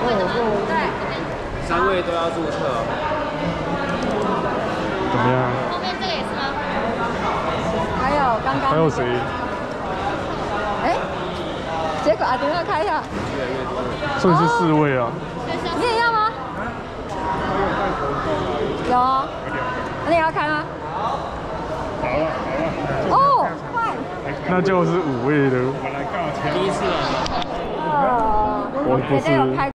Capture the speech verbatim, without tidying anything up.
对， 三位都要注册。 怎么样？ 后面这个也是吗？还有刚刚还有谁？ 哎，结果啊，等一下看一下。 越来越多。 所以是四位啊。 你也要吗？有。那你要开吗？ 好了好了。 哦，快！ 那就是五位的。 第一次啊。 呃， 我不是。